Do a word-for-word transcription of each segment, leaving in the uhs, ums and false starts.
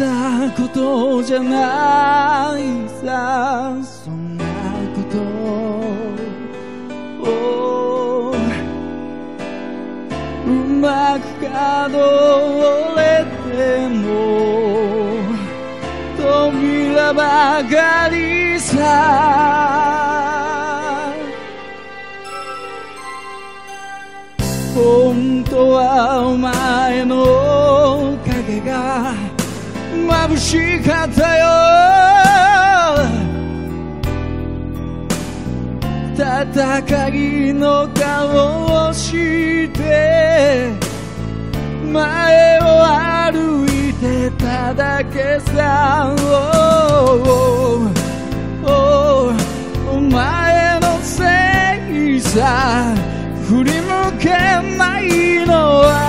したことじゃないさ、そんなことをうまく数えても扉ばかりさ。本当はお前の影が眩しかったよ。戦いの顔をして前を歩いてただけさ。お前のせいさ、振り向けないのは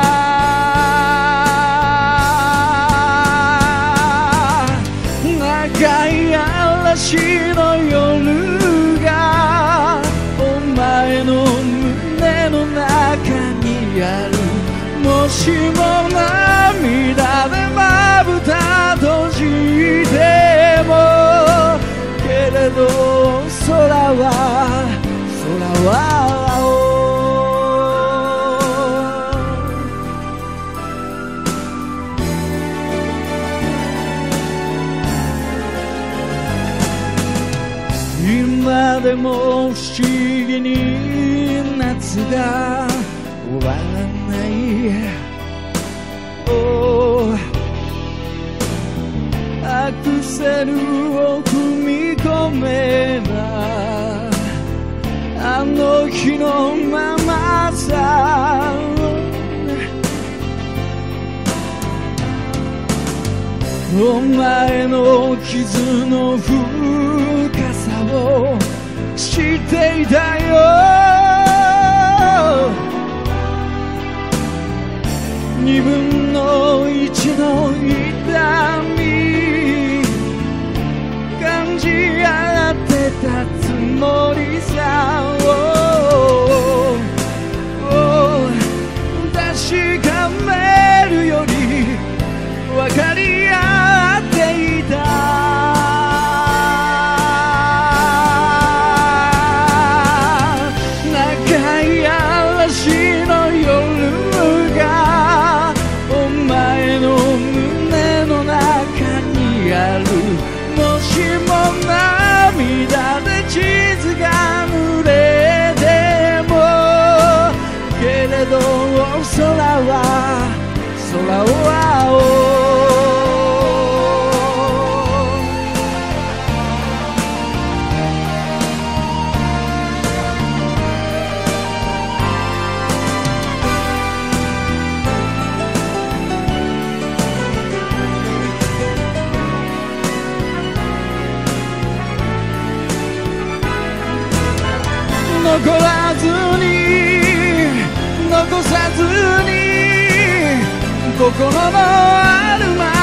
長い嵐の夜がお前の胸の中にある。もしも涙でまぶた閉じても、けれど空は空は青。今でも不思議に夏が終わらない。oh、アクセルを踏み込めばあの日のままさ。お前の傷の深さを知っていたよ。二分の一の痛み感じ合ってたつもりさ。確かめるより分かり合っていた。長い嵐の夜がお前の胸の中にある。もしも涙で地図が濡れても、けれど空は空は青。残らずに残さずに心のあるま